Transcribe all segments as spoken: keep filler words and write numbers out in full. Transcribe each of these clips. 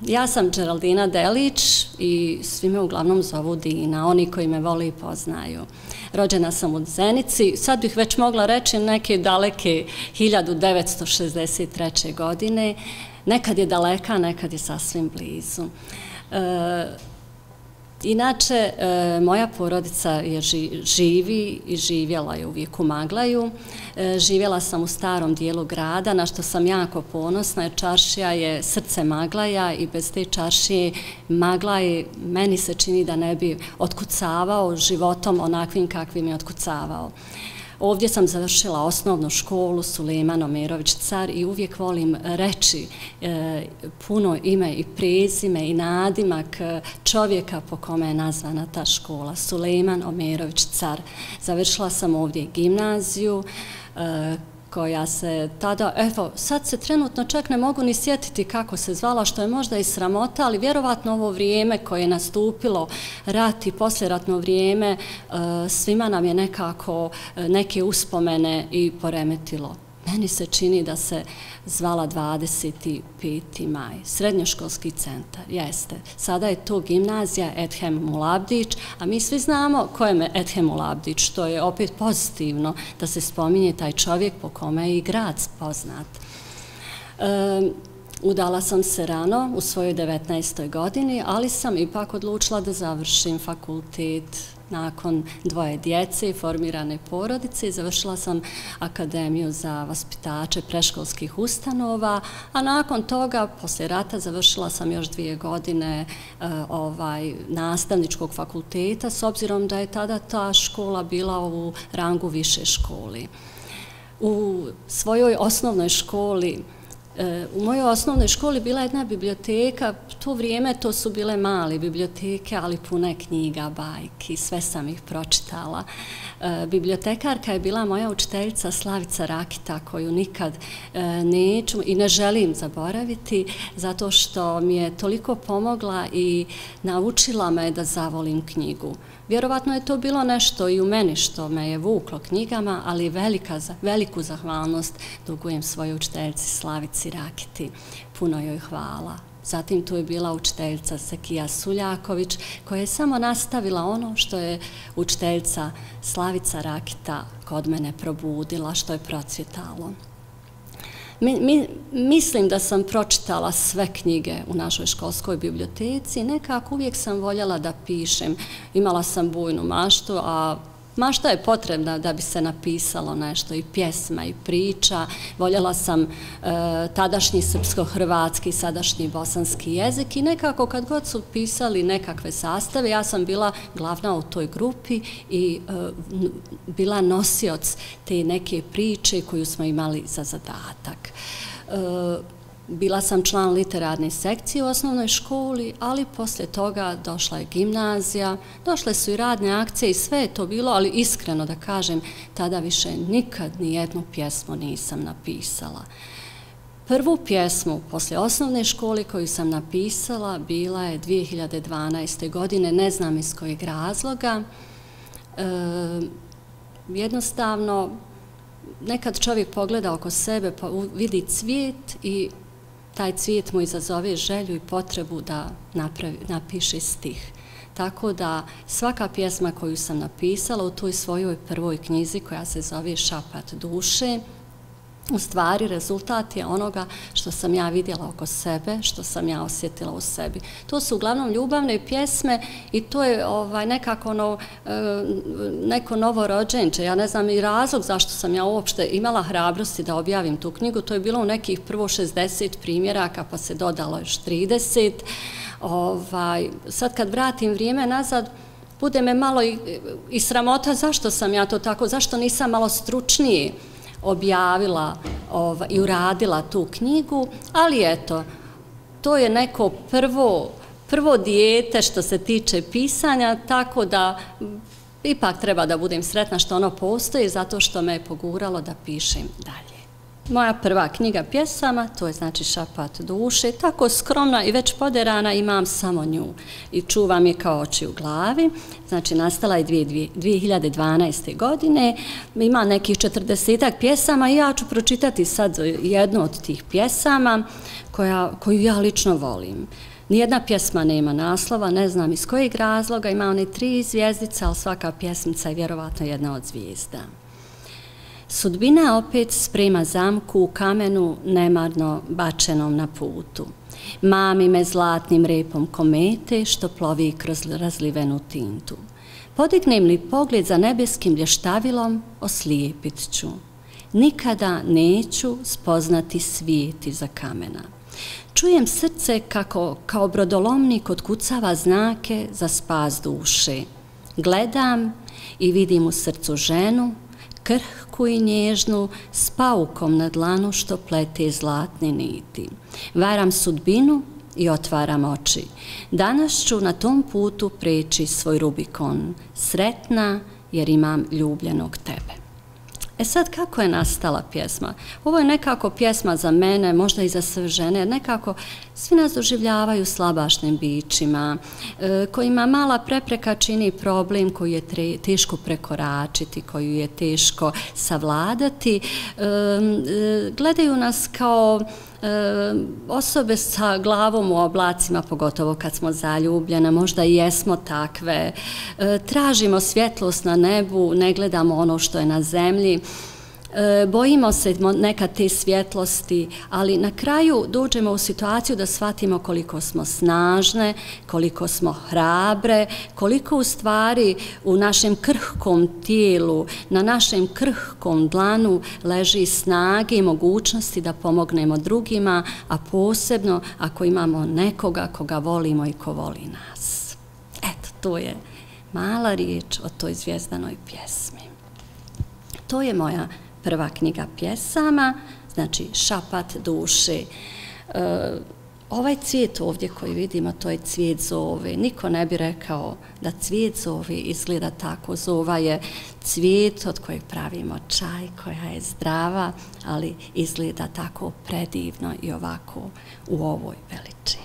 Ja sam Geraldina Delić i svi me uglavnom zovu Dina, oni koji me vole i poznaju. Rođena sam u Zenici, sad bih već mogla reći neke daleke hiljadu devetsto šezdeset treće. godine. Nekad je daleka, nekad je sasvim blizu. E, Inače, moja porodica je živi i živjela je uvijek u Maglaju. Živjela sam u starom dijelu grada, na što sam jako ponosna, jer čaršija je srce Maglaja i bez te čaršije Maglaj meni se čini da ne bi otkucavao životom onakvim kakvim je otkucavao. Ovdje sam završila osnovnu školu Sulejman Omerović Car i uvijek volim reći e, puno ime i prezime i nadimak čovjeka po kome je nazvana ta škola, Sulejman Omerović Car. Završila sam ovdje gimnaziju, e, koja se tada, evo, sad se trenutno čak ne mogu ni sjetiti kako se zvala, što je možda i sramota, ali vjerovatno ovo vrijeme koje je nastupilo, rat i posljeratno vrijeme, svima nam je nekako neke uspomene i poremetilo. Meni se čini da se zvala dvadeset peti maj, srednjoškolski centar, jeste. Sada je to gimnazija Edhem Mulabdić, a mi svi znamo ko je Edhem Mulabdić, što je opet pozitivno da se spominje taj čovjek po kome je i grad poznat. E, udala sam se rano, u svojoj devetnaestoj godini, ali sam ipak odlučila da završim fakultet. Nakon dvoje djece i formirane porodice završila sam Akademiju za vaspitače predškolskih ustanova, a nakon toga, poslije rata, završila sam još dvije godine ovaj, nastavničkog fakulteta, s obzirom da je tada ta škola bila u rangu više školi. U svojoj osnovnoj školi U mojoj osnovnoj školi bila jedna biblioteka, to vrijeme to su bile male biblioteke, ali pune knjiga, bajki, sve sam ih pročitala. Bibliotekarka je bila moja učiteljica Slavica Rakita, koju nikad neću i ne želim zaboraviti, zato što mi je toliko pomogla i naučila me da zavolim knjigu. Vjerovatno je to bilo nešto i u meni što me je vuklo knjigama, ali velika, veliku zahvalnost dugujem svojoj učiteljici Slavici Rakiti. Puno joj hvala. Zatim tu je bila učiteljica Sekija Suljaković, koja je samo nastavila ono što je učiteljica Slavica Rakita kod mene probudila, što je procvjetalo. Mi, mi, mislim da sam pročitala sve knjige u našoj školskoj biblioteci. Nekako uvijek sam voljela da pišem. Imala sam bujnu maštu, a mašta je potrebna da bi se napisalo nešto, i pjesma i priča. Voljela sam e, tadašnji srpsko-hrvatski, sadašnji bosanski jezik i nekako kad god su pisali nekakve sastave, ja sam bila glavna u toj grupi i e, bila nosioc te neke priče koju smo imali za zadatak. E, Bila sam član literarne sekcije u osnovnoj školi, ali poslije toga došla je gimnazija, došle su i radne akcije i sve je to bilo, ali iskreno da kažem, tada više nikad ni jednu pjesmu nisam napisala. Prvu pjesmu poslije osnovne škole koju sam napisala bila je dvije hiljade dvanaeste. godine, ne znam iz kojeg razloga. E, jednostavno, nekad čovjek pogleda oko sebe, pa vidi cvijet i taj cvijet mu izazove želju i potrebu da napravi, napiše stih. Tako da svaka pjesma koju sam napisala u toj svojoj prvoj knjizi koja se zove Šapat duše, u stvari rezultat je onoga što sam ja vidjela oko sebe, što sam ja osjetila u sebi. To su uglavnom ljubavne pjesme i to je ovaj, nekako no, neko novo rođenče. Ja ne znam i razlog zašto sam ja uopšte imala hrabrosti da objavim tu knjigu. To je bilo u nekih prvo šezdeset primjeraka, pa se dodalo još trideset. Ovaj, sad kad vratim vrijeme nazad, bude me malo i, i sramota zašto sam ja to tako, zašto nisam malo stručnije objavila ova, i uradila tu knjigu, ali eto, to je neko prvo, prvo dijete što se tiče pisanja, tako da ipak treba da budem sretna što ono postoji, zato što me je poguralo da pišem dalje. Moja prva knjiga pjesama, to je znači Šapat duše, tako skromna i već poderana, imam samo nju i čuvam je kao oči u glavi. Znači nastala je dvije hiljade dvanaeste. godine, ima nekih četrdesetak pjesama i ja ću pročitati sad jednu od tih pjesama koja, koju ja lično volim. Nijedna pjesma nema naslova, ne znam iz kojeg razloga, ima oni tri zvijezdice, ali svaka pjesmica je vjerovatno jedna od zvijezda. Sudbina opet sprema zamku u kamenu nemarno bačenom na putu. Mami me zlatnim repom komete što plovi kroz razlivenu tintu. Podignem li pogled za nebeskim blještavilom, oslijepit ću. Nikada neću spoznati svijet iza kamena. Čujem srce kako kao brodolomnik otkucava znake za spas duše. Gledam i vidim u srcu ženu, krhku i nježnu, s paukom na dlanu što plete zlatne niti. Varam sudbinu i otvaram oči. Danas ću na tom putu preći svoj Rubikon, sretna jer imam ljubljenog tebe. E sad, kako je nastala pjesma? Ovo je nekako pjesma za mene, možda i za sve žene, jer nekako svi nas doživljavaju slabašnim bićima, e, kojima mala prepreka čini problem koji je tre, teško prekoračiti, koju je teško savladati. E, e, gledaju nas kao E, osobe sa glavom u oblacima, pogotovo kad smo zaljubljene, možda i jesmo takve, e, tražimo svjetlost na nebu, ne gledamo ono što je na zemlji, e, bojimo se nekad te svjetlosti, ali na kraju dođemo u situaciju da shvatimo koliko smo snažne, koliko smo hrabre, koliko u stvari u našem krhkom tijelu, na našem krhkom dlanu leži snage i mogućnosti da pomognemo drugima, a posebno ako imamo nekoga koga volimo i ko voli nas. Eto, to je mala riječ o toj zvjezdanoj pjesmi. To je moja prva knjiga pjesama, znači Šapat duše. E, ovaj cvijet ovdje koji vidimo, to je cvijet zove. Niko ne bi rekao da cvijet zove izgleda tako. Zova je cvijet od kojeg pravimo čaj, koja je zdrava, ali izgleda tako predivno i ovako u ovoj veličini.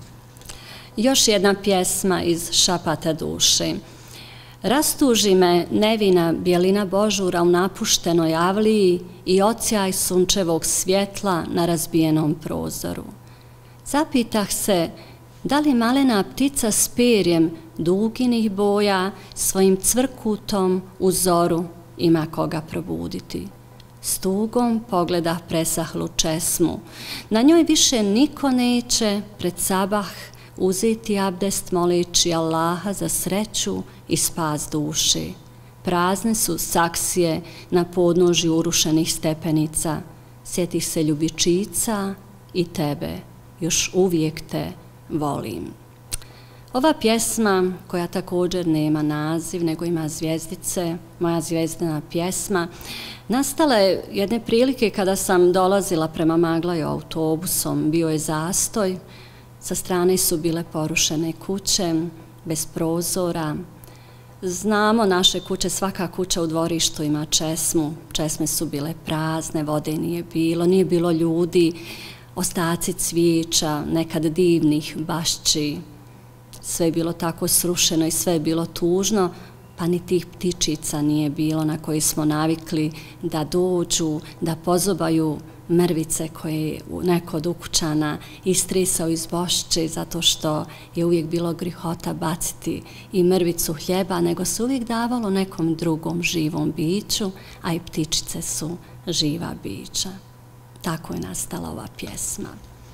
Još jedna pjesma iz Šapata duše. Rastuži me nevina bjelina božura u napuštenoj avliji i odsjaj sunčevog svjetla na razbijenom prozoru. Zapitah se da li malena ptica s perjem duginih boja svojim cvrkutom u zoru ima koga probuditi. S tugom pogledah presahlu česmu. Na njoj više niko neće pred sabah uzeti abdest moleći Allaha za sreću i spas duše. Prazne su saksije na podnožju urušenih stepenica. Sjetih se ljubičica i tebe, još uvijek te volim. Ova pjesma, koja također nema naziv, nego ima zvjezdice, moja zvijezdana pjesma, nastala je jedne prilike kada sam dolazila prema Maglaju autobusom, bio je zastoj, sa strane su bile porušene kuće, bez prozora. Znamo naše kuće, svaka kuća u dvorištu ima česmu, česme su bile prazne, vode nije bilo, nije bilo ljudi, ostaci cvijeća, nekad divnih bašći. Sve je bilo tako srušeno i sve je bilo tužno, pa ni tih ptičica nije bilo na koji smo navikli da dođu, da pozobaju mrvice koje je neko od ukućana istrisao iz bošće, zato što je uvijek bilo grihota baciti i mrvicu hljeba, nego se uvijek davalo nekom drugom živom biću, a i ptičice su živa bića. Tako je nastala ova pjesma.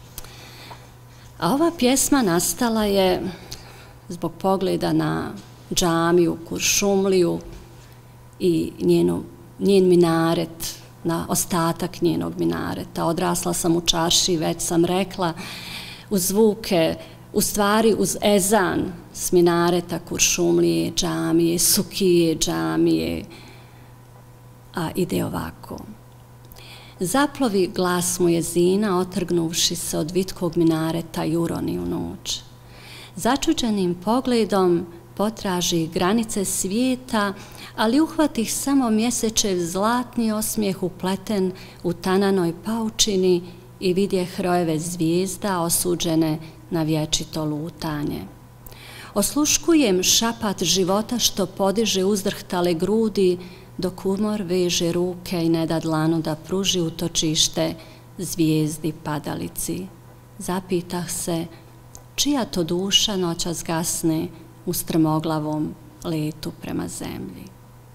A ova pjesma nastala je zbog pogleda na džamiju Kuršumliju i njenu, njen minaret, na ostatak njenog minareta. Odrasla sam u čaršiji, već sam rekla, uz zvuke, u stvari uz ezan s minareta Kuršumlije, džamije, Sukije, džamije, a ide ovako. Zaplovi glas mujezina, otrgnuvši se od vitkog minareta i uroni u noć. Začuđenim pogledom potraži granice svijeta, ali uhvatih samo mjesečev zlatni osmijeh upleten u tananoj paučini i vidje hrojeve zvijezda osuđene na vječito lutanje. Osluškujem šapat života što podiže uzdrhtale grudi, dok umor veže ruke i ne da dlanu da pruži utočište zvijezdi padalici. Zapitah se čija to duša noćas gasne u strmoglavom letu prema zemlji.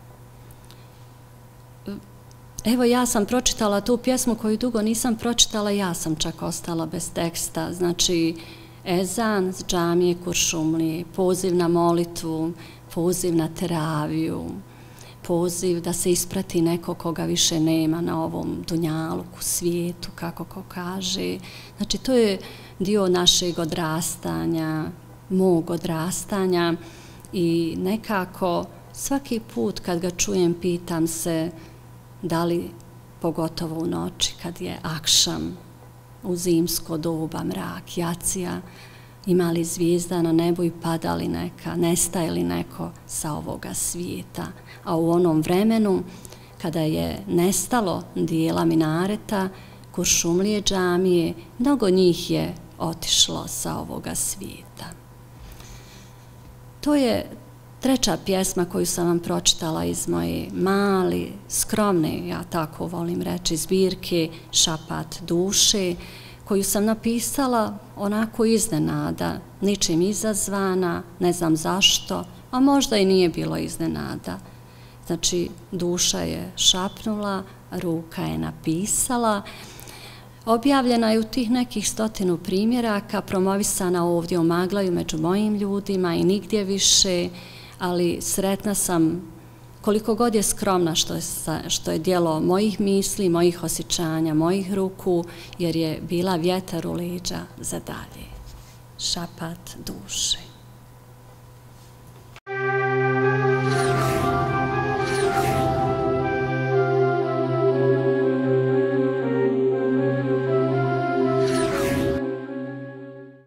Evo, ja sam pročitala tu pjesmu koju dugo nisam pročitala, ja sam čak ostala bez teksta. Znači, ezan s džamije Kuršumlije, poziv na molitvu, poziv na teraviju, poziv da se isprati neko koga više nema na ovom dunjaluku, svijetu, kako ko kaže. Znači, to je dio našeg odrastanja, mog odrastanja i nekako svaki put kad ga čujem pitam se da li, pogotovo u noći kad je akšam, u zimsko doba, mrak, jacija, ima li zvijezda na nebu i pada li neka, nestaje li neko sa ovoga svijeta. A u onom vremenu kada je nestalo dijela minareta Kuršumlije džamije, mnogo njih je otišlo sa ovoga svijeta. To je treća pjesma koju sam vam pročitala iz moje mali, skromne, ja tako volim reći, zbirke Šapat duše, koju sam napisala onako iznenada, ničim izazvana, ne znam zašto, a možda i nije bilo iznenada. Znači, duša je šapnula, ruka je napisala. Objavljena je u tih nekih stotinu primjeraka, promovisana ovdje u Maglaju među mojim ljudima i nigdje više, ali sretna sam koliko god je skromna što je, što je dijelo mojih misli, mojih osjećanja, mojih ruku, jer je bila vjetar u leđa za dalje. Šapat duše.